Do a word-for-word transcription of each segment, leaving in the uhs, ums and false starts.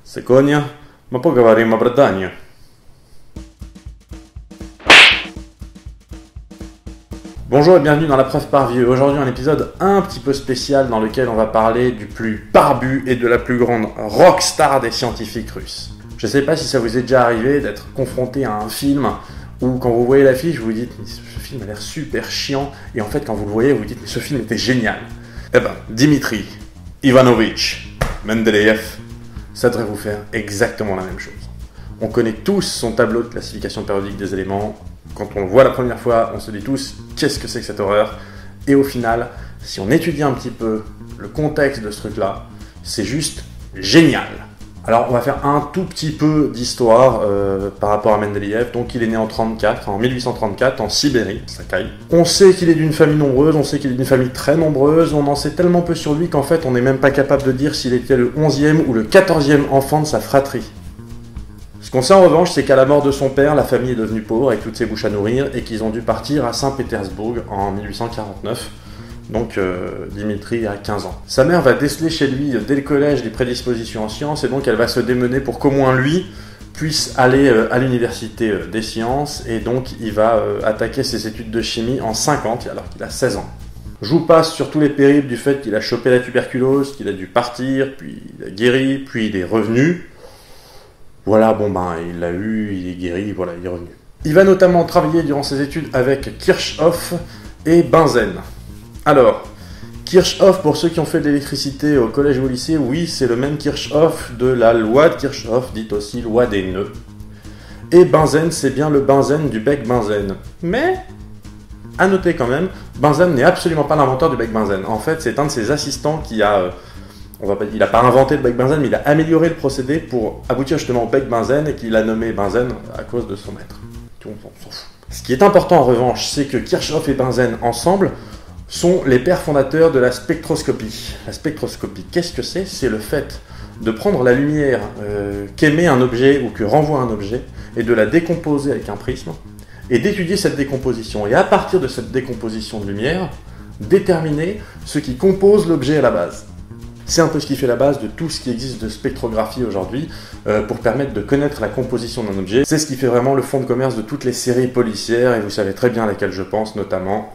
Seconia, ma poi avremo a Bretagna. Bonjour et bienvenue dans La Preuve par Vieux. Aujourd'hui un épisode un petit peu spécial dans lequel on va parler du plus barbu et de la plus grande rockstar des scientifiques russes. Je sais pas si ça vous est déjà arrivé d'être confronté à un film où quand vous voyez l'affiche vous vous dites mais ce film a l'air super chiant et en fait quand vous le voyez vous vous dites mais ce film était génial. Eh ben, Dimitri Ivanovich Mendeleïev, ça devrait vous faire exactement la même chose. On connaît tous son tableau de classification périodique des éléments. Quand on le voit la première fois, on se dit tous qu'est-ce que c'est que cette horreur. Et au final, si on étudie un petit peu le contexte de ce truc-là, c'est juste génial. Alors on va faire un tout petit peu d'histoire euh, par rapport à Mendeleïev. Donc il est né en trente-quatre, en mille huit cent trente-quatre, en Sibérie, Sakai. On sait qu'il est d'une famille nombreuse, on sait qu'il est d'une famille très nombreuse, on en sait tellement peu sur lui qu'en fait on n'est même pas capable de dire s'il était le onzième ou le quatorzième enfant de sa fratrie. Ce qu'on sait en revanche, c'est qu'à la mort de son père, la famille est devenue pauvre avec toutes ses bouches à nourrir et qu'ils ont dû partir à Saint-Pétersbourg en mille huit cent quarante-neuf. Donc euh, Dimitri a quinze ans. Sa mère va déceler chez lui dès le collège des prédispositions en sciences et donc elle va se démener pour qu'au moins lui puisse aller euh, à l'université euh, des sciences et donc il va euh, attaquer ses études de chimie en cinquante alors qu'il a seize ans. Je vous passe sur tous les périples du fait qu'il a chopé la tuberculose, qu'il a dû partir, puis il a guéri, puis il est revenu. Voilà, bon ben il l'a eu, il est guéri, voilà, il est revenu. Il va notamment travailler durant ses études avec Kirchhoff et Bunsen. Alors, Kirchhoff, pour ceux qui ont fait de l'électricité au collège ou au lycée, oui, c'est le même Kirchhoff de la loi de Kirchhoff, dite aussi loi des nœuds. Et Bunsen, c'est bien le benzène du bec benzène. Mais, à noter quand même, Bunsen n'est absolument pas l'inventeur du bec benzène. En fait, c'est un de ses assistants qui a... Euh, on va pas, il n'a pas inventé le bec benzène, mais il a amélioré le procédé pour aboutir justement au bec benzène et qu'il a nommé benzène à cause de son maître. Tout le monde s'en fout. Ce qui est important en revanche, c'est que Kirchhoff et Bunsen ensemble sont les pères fondateurs de la spectroscopie. La spectroscopie, qu'est-ce que c'est? C'est le fait de prendre la lumière euh, qu'émet un objet ou que renvoie un objet et de la décomposer avec un prisme et d'étudier cette décomposition. Et à partir de cette décomposition de lumière, déterminer ce qui compose l'objet à la base. C'est un peu ce qui fait la base de tout ce qui existe de spectrographie aujourd'hui euh, pour permettre de connaître la composition d'un objet. C'est ce qui fait vraiment le fond de commerce de toutes les séries policières et vous savez très bien à laquelle je pense notamment.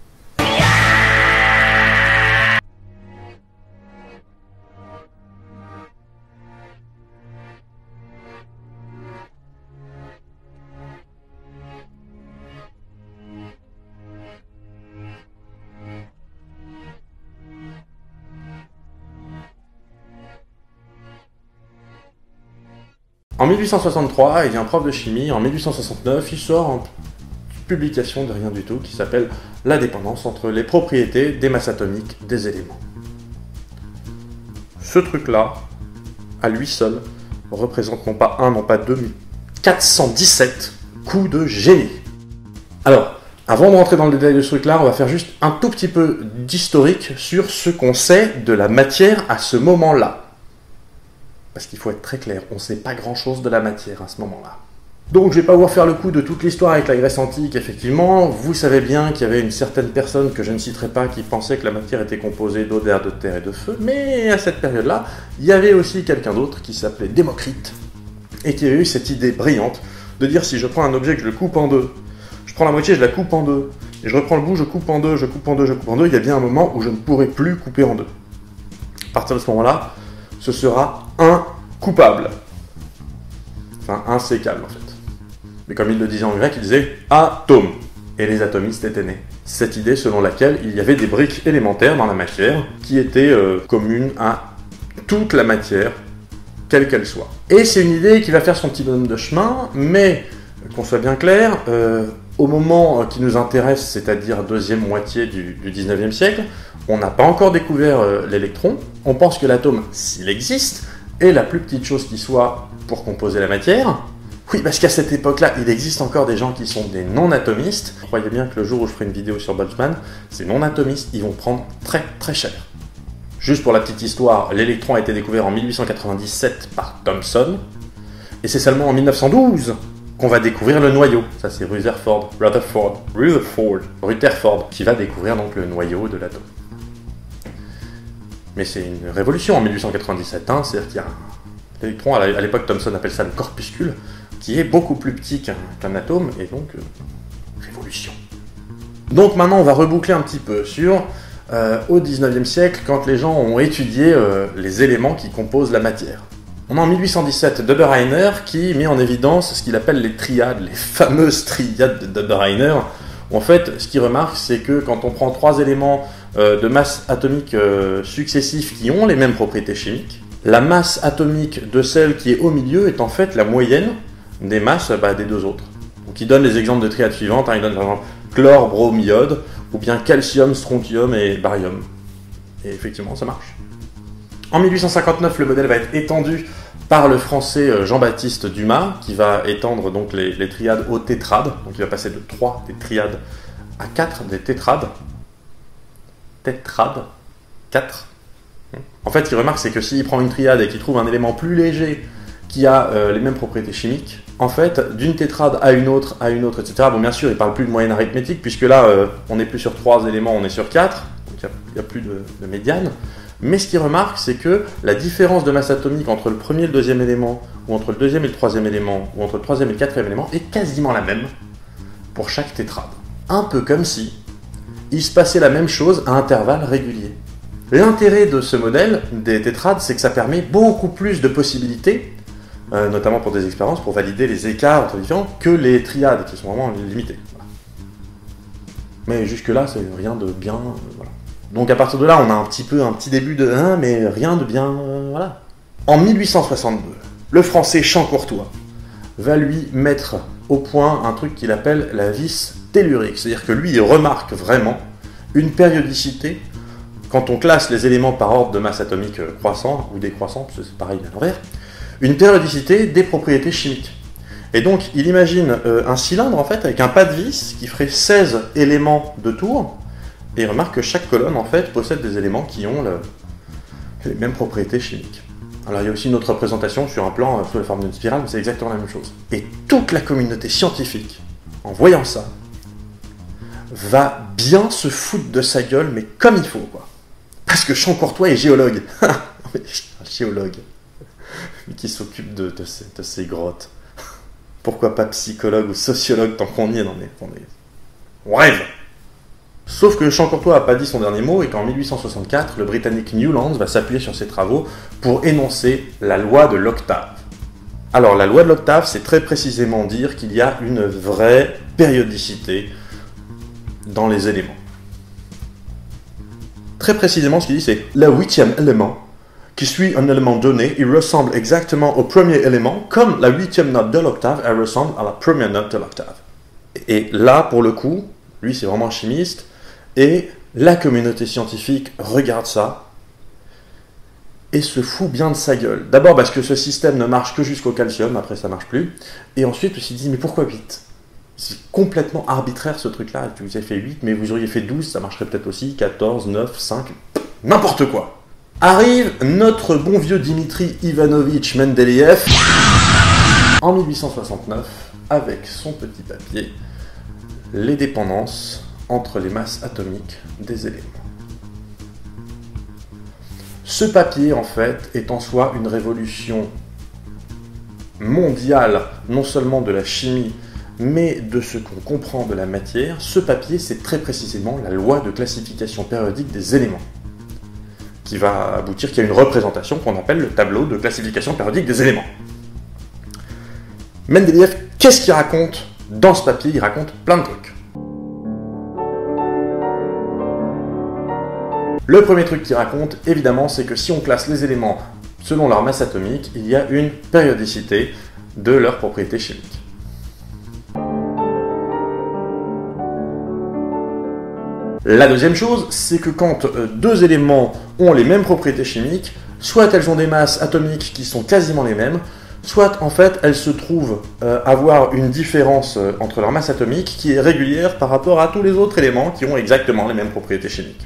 En mille huit cent soixante-trois, il y a un prof de chimie, en mille huit cent soixante-neuf, il sort une publication de rien du tout qui s'appelle « La dépendance entre les propriétés des masses atomiques des éléments ». Ce truc-là, à lui seul, représente non pas un, non pas deux, mais quatre cent dix-sept coups de génie. Alors, avant de rentrer dans le détail de ce truc-là, on va faire juste un tout petit peu d'historique sur ce qu'on sait de la matière à ce moment-là. Parce qu'il faut être très clair, on ne sait pas grand-chose de la matière à ce moment-là. Donc je ne vais pas vous refaire le coup de toute l'histoire avec la Grèce antique, effectivement. Vous savez bien qu'il y avait une certaine personne que je ne citerai pas qui pensait que la matière était composée d'eau, d'air, de terre et de feu. Mais à cette période-là, il y avait aussi quelqu'un d'autre qui s'appelait Démocrite et qui avait eu cette idée brillante de dire si je prends un objet que je le coupe en deux, je prends la moitié, je la coupe en deux, et je reprends le bout, je coupe en deux, je coupe en deux, je coupe en deux, il y a bien un moment où je ne pourrai plus couper en deux. À partir de ce moment-là, ce sera incoupable. Enfin, insécable en fait. Mais comme il le disait en grec, il disait atome. Et les atomistes étaient nés. Cette idée selon laquelle il y avait des briques élémentaires dans la matière qui étaient euh, communes à toute la matière, quelle qu'elle soit. Et c'est une idée qui va faire son petit bonhomme de chemin, mais qu'on soit bien clair, euh, au moment qui nous intéresse, c'est-à-dire deuxième moitié du, du dix-neuvième siècle, on n'a pas encore découvert euh, l'électron. On pense que l'atome, s'il existe, est la plus petite chose qui soit pour composer la matière. Oui, parce qu'à cette époque-là, il existe encore des gens qui sont des non-atomistes. Croyez bien que le jour où je ferai une vidéo sur Boltzmann, ces non-atomistes, ils vont prendre très très cher. Juste pour la petite histoire, l'électron a été découvert en mille huit cent quatre-vingt-dix-sept par Thomson, et c'est seulement en mille neuf cent douze qu'on va découvrir le noyau. Ça c'est Rutherford, Rutherford, Rutherford, Rutherford, qui va découvrir donc le noyau de l'atome. Mais c'est une révolution en mille huit cent quatre-vingt-dix-sept, hein, c'est-à-dire qu'il y a d'électrons. À l'époque, Thomson appelle ça le corpuscule, qui est beaucoup plus petit qu'un qu'un atome, et donc, euh, révolution. Donc maintenant, on va reboucler un petit peu sur, euh, au dix-neuvième siècle, quand les gens ont étudié euh, les éléments qui composent la matière. On a en mille huit cent dix-sept Dobereiner qui met en évidence ce qu'il appelle les triades, les fameuses triades de Dobereiner. En fait, ce qu'il remarque, c'est que quand on prend trois éléments euh, de masse atomique euh, successifs qui ont les mêmes propriétés chimiques, la masse atomique de celle qui est au milieu est en fait la moyenne des masses bah, des deux autres. Donc il donne les exemples de triades suivantes, hein, il donne par exemple chlore, brome, iode, ou bien calcium, strontium et barium. Et effectivement, ça marche. En mille huit cent cinquante-neuf, le modèle va être étendu par le français Jean-Baptiste Dumas, qui va étendre donc les, les triades aux tétrades. Donc il va passer de trois des triades à quatre des tétrades. Tétrades, quatre. En fait, ce qu'il remarque, c'est que s'il prend une triade et qu'il trouve un élément plus léger qui a euh, les mêmes propriétés chimiques, en fait, d'une tétrade à une autre, à une autre, et cetera. Bon, bien sûr, il ne parle plus de moyenne arithmétique, puisque là, euh, on n'est plus sur trois éléments, on est sur quatre, donc il n'y a, a plus de, de médiane. Mais ce qu'il remarque, c'est que la différence de masse atomique entre le premier et le deuxième élément, ou entre le deuxième et le troisième élément, ou entre le troisième et le quatrième élément, est quasiment la même pour chaque tétrade. Un peu comme si il se passait la même chose à intervalles réguliers. L'intérêt de ce modèle des tétrades, c'est que ça permet beaucoup plus de possibilités, euh, notamment pour des expériences, pour valider les écarts entre différents, que les triades, qui sont vraiment limitées. Voilà. Mais jusque-là, c'est rien de bien... Euh, voilà. Donc à partir de là, on a un petit peu un petit début de hein, mais rien de bien, euh, voilà. En mille huit cent soixante-deux, le français Champ-Courtois va lui mettre au point un truc qu'il appelle la vis tellurique, c'est-à-dire que lui, il remarque vraiment une périodicité quand on classe les éléments par ordre de masse atomique croissant ou décroissant, parce que c'est pareil à l'envers, une périodicité des propriétés chimiques. Et donc, il imagine euh, un cylindre en fait avec un pas de vis qui ferait seize éléments de tour. Et il remarque que chaque colonne, en fait, possède des éléments qui ont le, les mêmes propriétés chimiques. Alors, il y a aussi une autre représentation sur un plan euh, sous la forme d'une spirale, mais c'est exactement la même chose. Et toute la communauté scientifique, en voyant ça, va bien se foutre de sa gueule, mais comme il faut, quoi. Parce que Champ-Courtois est géologue. Un géologue. Qui s'occupe de, de, ces, de ces grottes. Pourquoi pas psychologue ou sociologue tant qu'on y est dans les... Dans les... On rêve. Sauf que Champ-Courtois n'a pas dit son dernier mot et qu'en mille huit cent soixante-quatre, le Britannique Newlands va s'appuyer sur ses travaux pour énoncer la loi de l'octave. Alors, la loi de l'octave, c'est très précisément dire qu'il y a une vraie périodicité dans les éléments. Très précisément, ce qu'il dit, c'est le huitième élément qui suit un élément donné, il ressemble exactement au premier élément, comme la huitième note de l'octave, elle ressemble à la première note de l'octave. Et là, pour le coup, lui, c'est vraiment un chimiste, et la communauté scientifique regarde ça et se fout bien de sa gueule. D'abord parce que ce système ne marche que jusqu'au calcium, après ça marche plus, et ensuite il se dit mais pourquoi huit? C'est complètement arbitraire ce truc-là, vous avez fait huit, mais vous auriez fait douze, ça marcherait peut-être aussi, quatorze, neuf, cinq, n'importe quoi. Arrive notre bon vieux Dimitri Ivanovitch Mendeleïev en mille huit cent soixante-neuf avec son petit papier les dépendances entre les masses atomiques des éléments. Ce papier, en fait, est en soi une révolution mondiale, non seulement de la chimie, mais de ce qu'on comprend de la matière. Ce papier, c'est très précisément la loi de classification périodique des éléments, qui va aboutir qu'il y a une représentation qu'on appelle le tableau de classification périodique des éléments. Mendeleïev, qu'est-ce qu'il raconte dans ce papier? Il raconte plein de trucs. Le premier truc qu'il raconte, évidemment, c'est que si on classe les éléments selon leur masse atomique, il y a une périodicité de leurs propriétés chimiques. La deuxième chose, c'est que quand deux éléments ont les mêmes propriétés chimiques, soit elles ont des masses atomiques qui sont quasiment les mêmes, soit en fait elles se trouvent euh, avoir une différence euh, entre leur masse atomique qui est régulière par rapport à tous les autres éléments qui ont exactement les mêmes propriétés chimiques.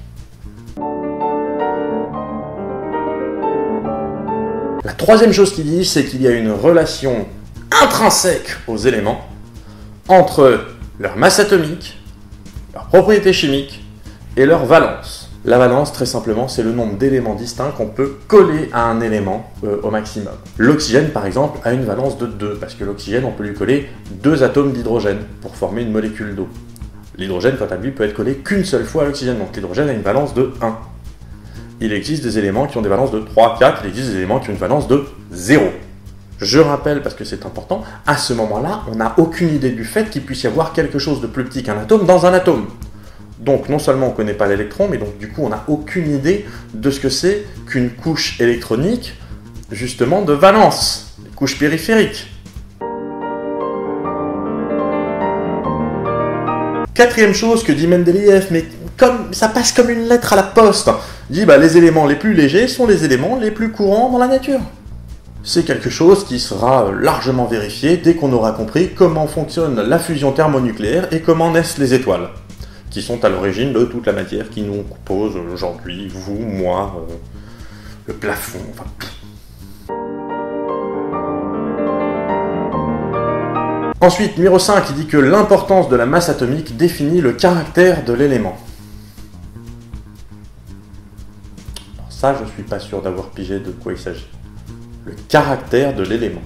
La troisième chose qu'il dit, c'est qu'il y a une relation intrinsèque aux éléments entre leur masse atomique, leurs propriétés chimiques et leur valence. La valence, très simplement, c'est le nombre d'éléments distincts qu'on peut coller à un élément euh, au maximum. L'oxygène, par exemple, a une valence de deux, parce que l'oxygène, on peut lui coller deux atomes d'hydrogène pour former une molécule d'eau. L'hydrogène, quant à lui, peut être collé qu'une seule fois à l'oxygène, donc l'hydrogène a une valence de un. Il existe des éléments qui ont des valences de trois, quatre, il existe des éléments qui ont une valence de zéro. Je rappelle, parce que c'est important, à ce moment-là, on n'a aucune idée du fait qu'il puisse y avoir quelque chose de plus petit qu'un atome dans un atome. Donc non seulement on ne connaît pas l'électron, mais donc du coup on n'a aucune idée de ce que c'est qu'une couche électronique, justement de valence, les couches périphériques. Quatrième chose que dit Mendeleïev, mais comme ça passe comme une lettre à la poste, il dit bah, les éléments les plus légers sont les éléments les plus courants dans la nature. C'est quelque chose qui sera largement vérifié dès qu'on aura compris comment fonctionne la fusion thermonucléaire et comment naissent les étoiles, qui sont à l'origine de toute la matière qui nous compose aujourd'hui, vous, moi, euh, le plafond, enfin tout. Ensuite, numéro cinq, il dit que l'importance de la masse atomique définit le caractère de l'élément. Ça, je ne suis pas sûr d'avoir pigé de quoi il s'agit. Le caractère de l'élément.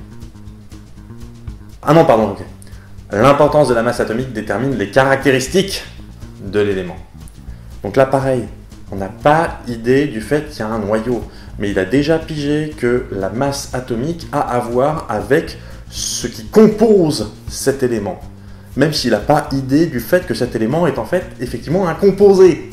Ah non, pardon, ok. L'importance de la masse atomique détermine les caractéristiques de l'élément. Donc là, pareil, on n'a pas idée du fait qu'il y a un noyau, mais il a déjà pigé que la masse atomique a à voir avec ce qui compose cet élément, même s'il n'a pas idée du fait que cet élément est en fait effectivement un composé.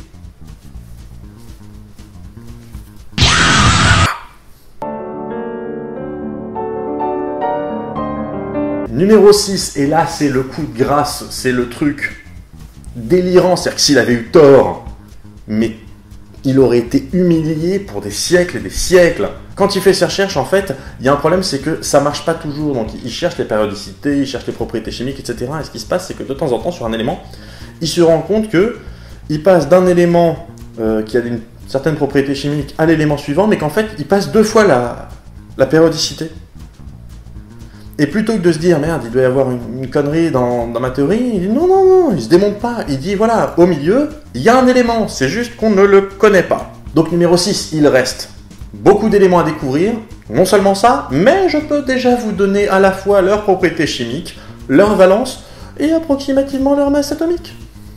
Numéro six, et là c'est le coup de grâce, c'est le truc délirant, c'est-à-dire que s'il avait eu tort, mais il aurait été humilié pour des siècles et des siècles. Quand il fait ses recherches, en fait, il y a un problème, c'est que ça marche pas toujours. Donc il cherche les périodicités, il cherche les propriétés chimiques, et cetera. Et ce qui se passe, c'est que de temps en temps, sur un élément, il se rend compte que il passe d'un élément euh, qui a une certaine propriété chimique à l'élément suivant, mais qu'en fait, il passe deux fois la, la périodicité. Et plutôt que de se dire, merde, il doit y avoir une, une connerie dans, dans ma théorie, il dit non, non, non, il se démonte pas. Il dit, voilà, au milieu, il y a un élément, c'est juste qu'on ne le connaît pas. Donc numéro six, il reste beaucoup d'éléments à découvrir. Non seulement ça, mais je peux déjà vous donner à la fois leurs propriétés chimiques, leur valence et approximativement leur masse atomique.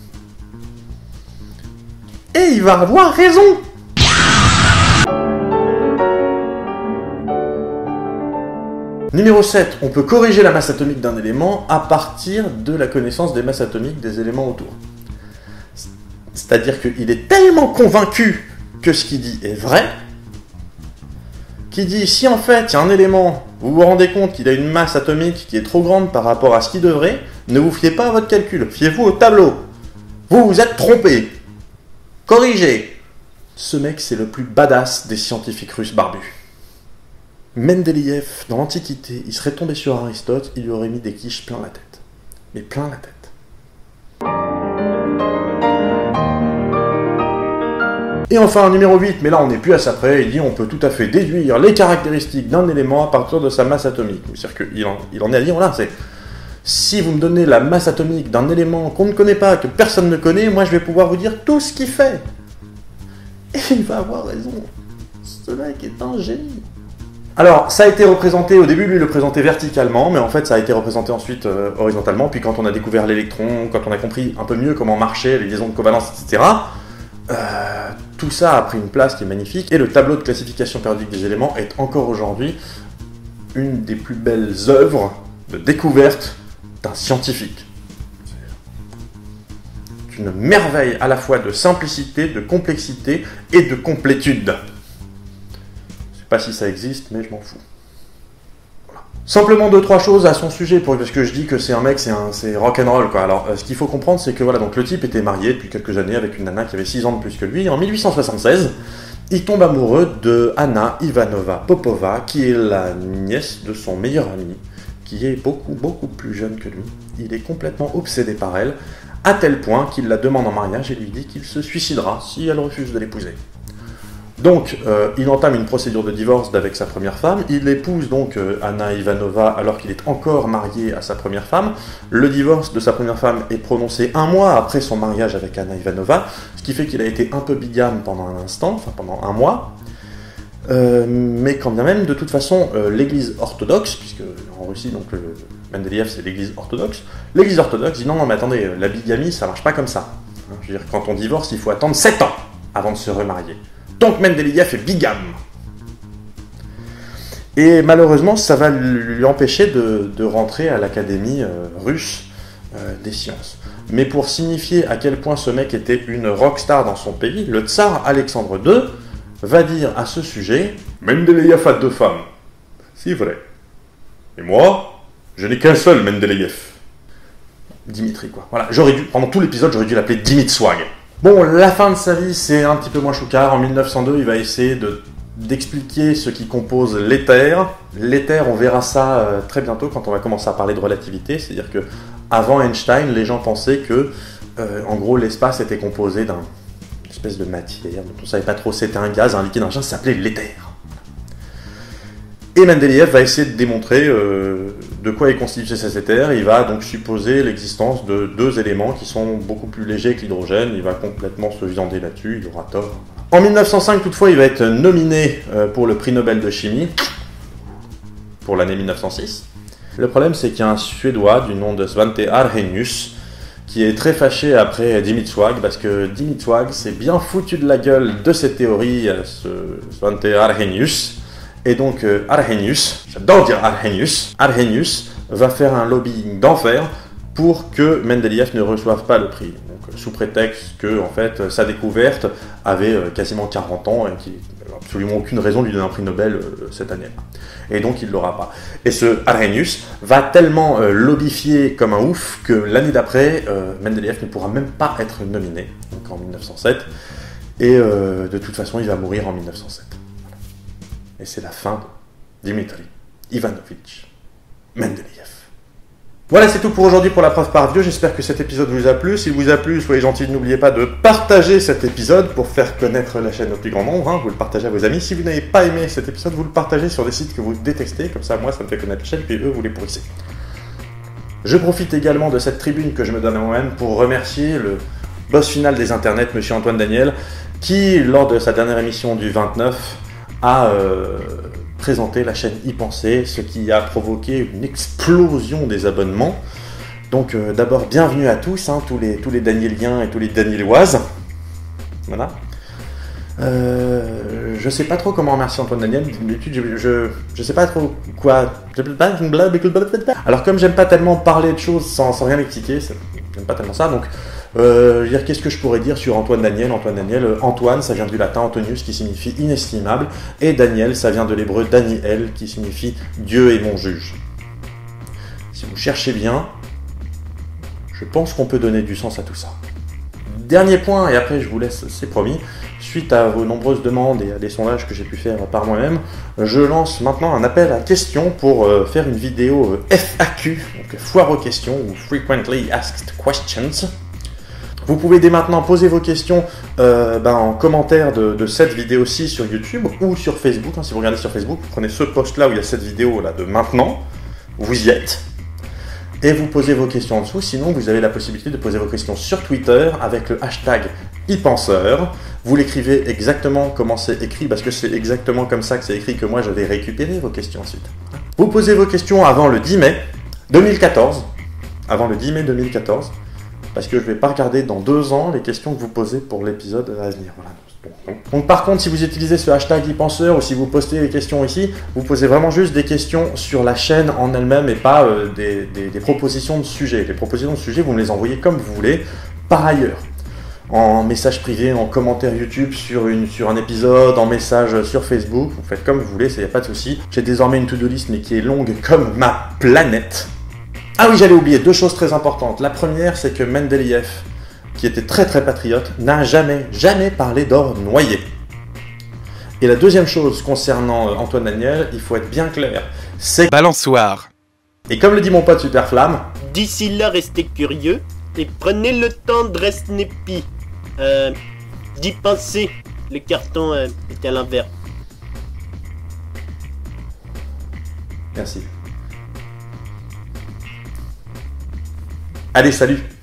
Et il va avoir raison. Numéro sept, on peut corriger la masse atomique d'un élément à partir de la connaissance des masses atomiques des éléments autour. C'est-à-dire qu'il est tellement convaincu que ce qu'il dit est vrai, qu'il dit si en fait il y a un élément, vous vous rendez compte qu'il a une masse atomique qui est trop grande par rapport à ce qu'il devrait, ne vous fiez pas à votre calcul, fiez-vous au tableau. Vous vous êtes trompé. Corrigez. Ce mec, c'est le plus badass des scientifiques russes barbus. Mendeleïev, dans l'Antiquité, il serait tombé sur Aristote, il lui aurait mis des quiches plein la tête. Mais plein la tête. Et enfin, numéro huit, mais là on n'est plus à ça près, il dit on peut tout à fait déduire les caractéristiques d'un élément à partir de sa masse atomique. C'est-à-dire qu'il en, il en est à dire, là, c'est si vous me donnez la masse atomique d'un élément qu'on ne connaît pas, que personne ne connaît, moi je vais pouvoir vous dire tout ce qu'il fait. Et il va avoir raison. Ce mec est un génie. Alors, ça a été représenté, au début, lui, il le présentait verticalement, mais en fait, ça a été représenté ensuite euh, horizontalement, puis quand on a découvert l'électron, quand on a compris un peu mieux comment marchaient les liaisons de covalence, et cetera, euh, tout ça a pris une place qui est magnifique, et le tableau de classification périodique des éléments est encore aujourd'hui une des plus belles œuvres de découverte d'un scientifique. C'est une merveille à la fois de simplicité, de complexité et de complétude. Pas si ça existe, mais je m'en fous. Voilà. Simplement deux, trois choses à son sujet, pour, parce que je dis que c'est un mec, c'est, un, c'est rock'n'roll, quoi. Alors, euh, ce qu'il faut comprendre, c'est que voilà, donc le type était marié depuis quelques années avec une nana qui avait six ans de plus que lui. En mille huit cent soixante-seize, il tombe amoureux de Anna Ivanova Popova, qui est la nièce de son meilleur ami, qui est beaucoup, beaucoup plus jeune que lui. Il est complètement obsédé par elle, à tel point qu'il la demande en mariage et lui dit qu'il se suicidera si elle refuse de l'épouser. Donc, euh, il entame une procédure de divorce avec sa première femme. Il épouse donc euh, Anna Ivanova alors qu'il est encore marié à sa première femme. Le divorce de sa première femme est prononcé un mois après son mariage avec Anna Ivanova, ce qui fait qu'il a été un peu bigame pendant un instant, enfin pendant un mois. Euh, mais quand bien même, de toute façon, euh, l'Église orthodoxe, puisque en Russie, donc le Mendeleïev c'est l'Église orthodoxe, l'Église orthodoxe dit non, non, mais attendez, la bigamie, ça marche pas comme ça. Hein, je veux dire, quand on divorce, il faut attendre sept ans avant de se remarier. Donc Mendeleïev est bigame. Et malheureusement, ça va lui empêcher de, de rentrer à l'Académie euh, russe euh, des sciences. Mais pour signifier à quel point ce mec était une rockstar dans son pays, le tsar Alexandre deux va dire à ce sujet « Mendeleïev a deux femmes. C'est vrai. Et moi, je n'ai qu'un seul Mendeleïev. » Dimitri, quoi. Voilà, j'aurais dû, pendant tout l'épisode, j'aurais dû l'appeler Dimitswag. Bon, la fin de sa vie, c'est un petit peu moins choucard. En mille neuf cent deux, il va essayer de, d'expliquer ce qui compose l'éther. L'éther, on verra ça euh, très bientôt quand on va commencer à parler de relativité. C'est-à-dire que avant Einstein, les gens pensaient que, euh, en gros, l'espace était composé d'un espèce de matière dont on ne savait pas trop si c'était un gaz, un liquide, un machin, ça s'appelait l'éther. Et Mendeleïev va essayer de démontrer euh, de quoi est constitué cet éther. Il va donc supposer l'existence de deux éléments qui sont beaucoup plus légers que l'hydrogène. Il va complètement se viander là-dessus, il aura tort. En mille neuf cent cinq, toutefois, il va être nominé euh, pour le prix Nobel de chimie, pour l'année mille neuf cent six. Le problème, c'est qu'il y a un Suédois du nom de Svante Arrhenius qui est très fâché après Dimitswag, parce que Dimitswag s'est bien foutu de la gueule de cette théorie, ce Svante Arrhenius. Et donc euh, Arrhenius, j'adore dire Arrhenius, Arrhenius va faire un lobbying d'enfer pour que Mendeleïev ne reçoive pas le prix. Donc, sous prétexte que en fait, sa découverte avait euh, quasiment quarante ans et qu'il n'a absolument aucune raison de lui donner un prix Nobel euh, cette année-là. Et donc il ne l'aura pas. Et ce Arrhenius va tellement euh, lobbifier comme un ouf que l'année d'après, euh, Mendeleïev ne pourra même pas être nominé, donc en mille neuf cent sept. Et euh, de toute façon, il va mourir en mille neuf cent sept. Et c'est la fin de Dimitri Ivanovitch Mendeleïev. Voilà, c'est tout pour aujourd'hui pour la preuve par Dieu. J'espère que cet épisode vous a plu. S'il vous a plu, soyez gentils, n'oubliez pas de partager cet épisode pour faire connaître la chaîne au plus grand nombre. Hein. Vous le partagez à vos amis. Si vous n'avez pas aimé cet épisode, vous le partagez sur des sites que vous détestez. Comme ça, moi, ça me fait connaître la chaîne, puis eux, vous les pourrissez. Je profite également de cette tribune que je me donne à moi-même pour remercier le boss final des internets, monsieur Antoine Daniel, qui, lors de sa dernière émission du vingt-neuf, a euh, présenté la chaîne YPenser, ce qui a provoqué une explosion des abonnements. Donc euh, d'abord, bienvenue à tous, hein, tous les, tous les Danieliens et tous les Danieloises. Voilà. Euh, je sais pas trop comment remercier Antoine Daniel, d'habitude je, je, je sais pas trop quoi. Alors comme j'aime pas tellement parler de choses sans, sans rien expliquer, j'aime pas tellement ça, donc Euh, dire qu'est-ce que je pourrais dire sur Antoine Daniel. Antoine Daniel, euh, Antoine, ça vient du latin Antonius qui signifie inestimable, et Daniel, ça vient de l'hébreu Daniel qui signifie Dieu est mon juge. Si vous cherchez bien, je pense qu'on peut donner du sens à tout ça. Dernier point, et après je vous laisse, c'est promis, suite à vos nombreuses demandes et à des sondages que j'ai pu faire par moi-même, je lance maintenant un appel à questions pour euh, faire une vidéo euh, F A Q, donc foire aux questions, ou Frequently Asked Questions. Vous pouvez dès maintenant poser vos questions euh, ben, en commentaire de, de cette vidéo-ci sur YouTube ou sur Facebook. Hein, si vous regardez sur Facebook, vous prenez ce post-là où il y a cette vidéo-là de maintenant, vous y êtes, et vous posez vos questions en dessous. Sinon, vous avez la possibilité de poser vos questions sur Twitter avec le hashtag YPenseur. Vous l'écrivez exactement comment c'est écrit, parce que c'est exactement comme ça que c'est écrit que moi je vais récupérer vos questions ensuite. Vous posez vos questions avant le dix mai deux mille quatorze, avant le dix mai deux mille quatorze, parce que je ne vais pas regarder dans deux ans les questions que vous posez pour l'épisode à venir. Voilà. Donc, donc par contre, si vous utilisez ce hashtag YPenseur ou si vous postez les questions ici, vous posez vraiment juste des questions sur la chaîne en elle-même et pas euh, des, des, des propositions de sujets. Les propositions de sujets, vous me les envoyez comme vous voulez, par ailleurs. En message privé, en commentaire YouTube sur, une, sur un épisode, en message sur Facebook, vous faites comme vous voulez, il n'y a pas de souci. J'ai désormais une to-do list mais qui est longue comme ma planète. Ah oui, j'allais oublier deux choses très importantes. La première, c'est que Mendeleïev, qui était très très patriote, n'a jamais, jamais parlé d'or noyé. Et la deuxième chose concernant Antoine Daniel, il faut être bien clair, c'est... Balançoire. Et comme le dit mon pote Superflamme... D'ici là, restez curieux et prenez le temps de rester népi. Euh... d'y penser. le carton euh, était à l'envers. Merci. Allez, salut!